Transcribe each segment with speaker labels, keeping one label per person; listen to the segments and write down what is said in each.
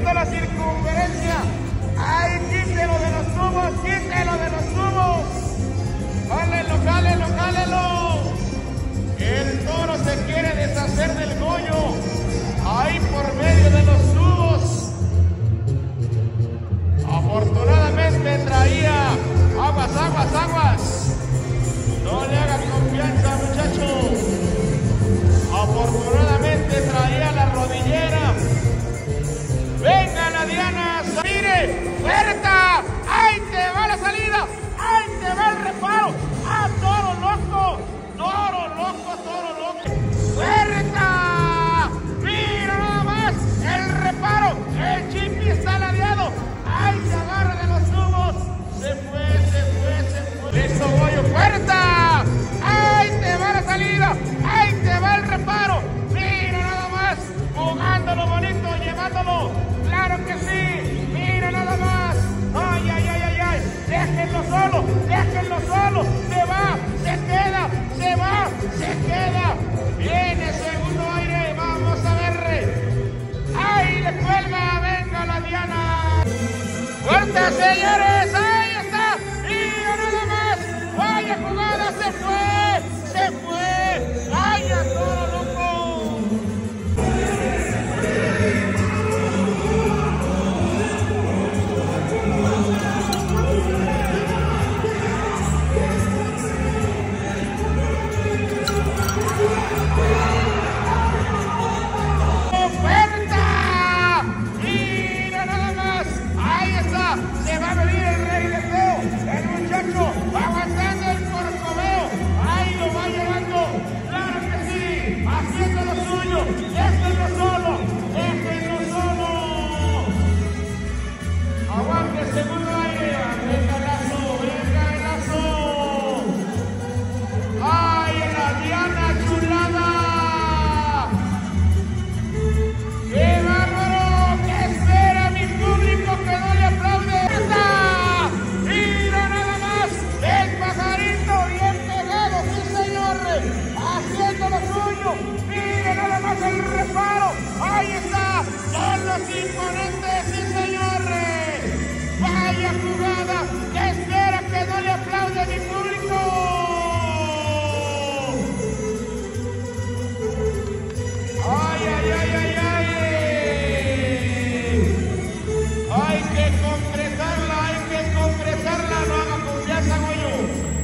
Speaker 1: haciendo la circunferencia. ¡Ay, quítelo de los tubos! ¡Quítelo de los tubos! ¡Jálelo, jálelo, jálelo! El toro se quiere deshacer del goyo. Ahí por medio de los tubos. Afortunadamente traía aguas, aguas, aguas. No le hagan confianza, muchachos. Afortunadamente traía la rodillera. Venga la Diana, mire, puerta. ¡Ahí te va la salida! ¡Ahí te va el reparo! ¡Ah, toro loco! ¡Toro loco, toro loco! ¡Puerta! ¡Mira nada más! ¡El reparo! ¡El chipi está ladeado! ¡Ahí se agarra de los tubos! ¡Se fue, se fue, se fue! ¡Listo, Goyo! ¡Puerta! ¡Ahí te va la salida! ¡Ahí te va el reparo! ¡Mira nada más! ¡Jugándolo bonito, llevándolo! ¡Claro que sí! ¡Mira nada más! ¡Ay, ay, ay, ay, ay! ¡Déjenlo solo! ¡Déjenlo solo! ¡Se va! ¡Se queda! ¡Se va! ¡Se queda! ¡Viene segundo aire! ¡Vamos a ver! ¡Ahí le cuelga! ¡Venga la Diana! ¡Fuerte, señores! ¡Ahí está! ¡Mira nada más! ¡Vaya jugada! ¡Se fue! ¡Se fue! ¡Vaya toro loco! Se va a venir el rey de feo, el muchacho va aguantando el corcoveo, ahí lo va llevando, claro que sí, haciendo lo suyo, déjenlo solo, déjenlo solo. Aguante el segundo aire, venga el lazo, venga el lazo. ¡Ay, la Diana chulada! ¡Qué bárbaro! ¿Qué espera mi público que no le aplaude? ¡Mira nada más! ¡El pajarito bien pegado, sí señor! ¡Haciendo lo suyo! ¡Mira nada más el reparo! ¡Ahí está! ¡Son los imponentes, sí señor! ¡Vaya jugada! ¿Qué espera que no le aplaude mi público? ¡Ay, ay, ay, ay, ay! ¡Hay que concretarla! ¡Hay que concretarla! ¡No haga confianza, Goyo!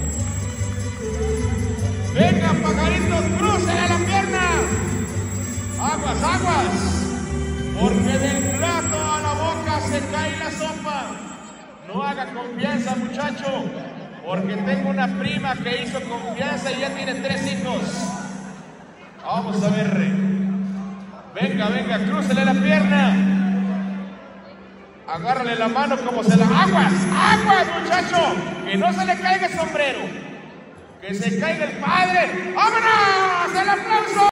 Speaker 1: ¡Venga, pajaritos! ¡Crucen la pierna! ¡Aguas, aguas! Porque del plato a la boca se cae la sopa. No haga confianza, muchacho, porque tengo una prima que hizo confianza y ya tiene 3 hijos. Vamos a ver. Venga, venga, crúcele la pierna. Agárrale la mano como se la... ¡Aguas! ¡Aguas, muchacho! Que no se le caiga el sombrero. Que se caiga el padre. ¡Vámonos! ¡El aplauso!